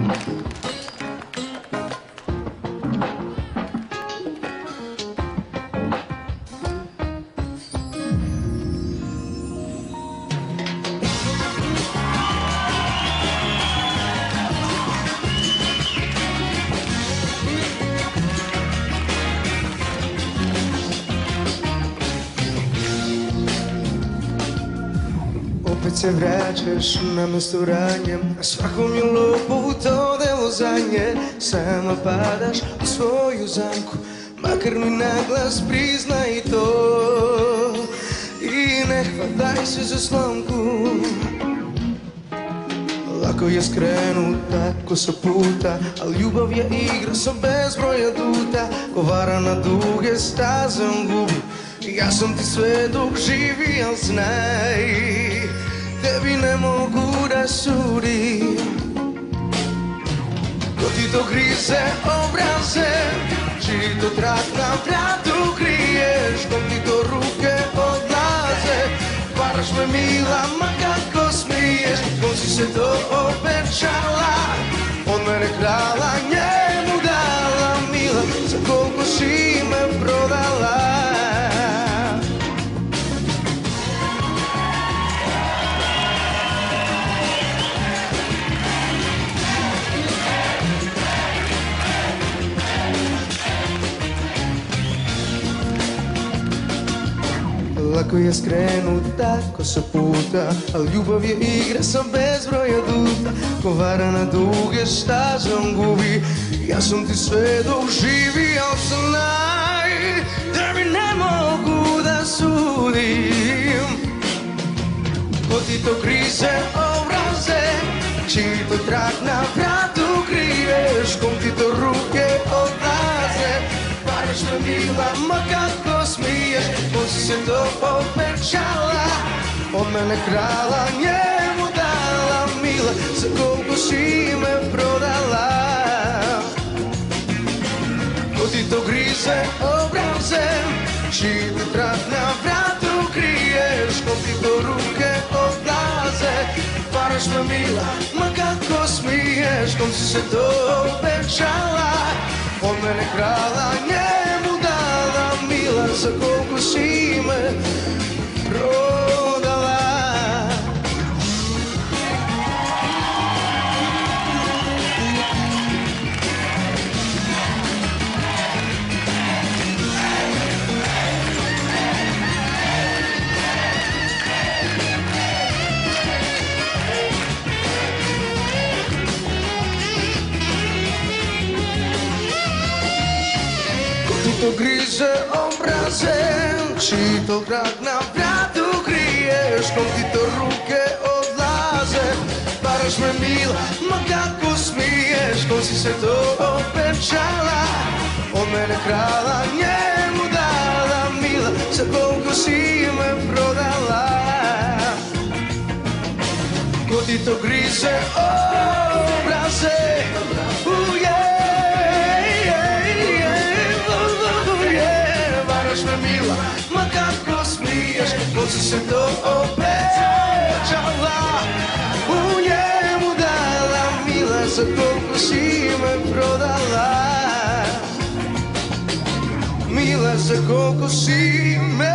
Opet se vraćaš na mesto ranjem, a svakom je lopovu to delo zadnje. Sama padaš u svoju zamku, makar mi naglas priznaj to. I ne hvataj se za slomku, lako je skrenut tako sa puta, al ljubav je igra sa bezbroja duta. Ko vara na duge staze on gubi, ja sam ti sve dok živi, al znaj, tebi ne mogu da sudim. Ko ti to grize obraze, čiji to trak na vratu kriješ, kom ti to ruke odlaze, varaš me mila, ma kako smiješ. Kom si se to obećala, od mene krala, njemu dala mila, za koliko si me prodala. Lako je skrenut tako sa puta, al ljubav je igra sa bezbroja duta. Ko vara na duge staze on gubi, ja sam ti sve dok živi, al znaj, tebi ne mogu da sudim. Ko ti to grize obraze, čiji to trak na vratu kriješ, kom ti to ruke odlaze, varaš me mila, ma kako smiješ. Ko si se to obećala, od mene krala, njemu dala mila, za koliko si me prodala. Ko ti to grize obraze, čiji ti trak na vratu kriješ, kom ti to ruke odlaze, varaš me mila, ma kako smiješ. Kom si se to obećala, od mene krala, njemu dala mila, za koliko si me prodala. To grize obraze, čiji to trak na vratu kriješ, kom ti to ruke odlaze, varaš me mila, ma kako smiješ. Kom si se to obećala, od mene krala, njemu dala mila, za koliko si me prodala. Ko ti to grize obraze, varaš me mila, ma kako smiješ. Ko si se to obećala, u njemu dala mila, za koliko si me prodala. Mila, za koliko si me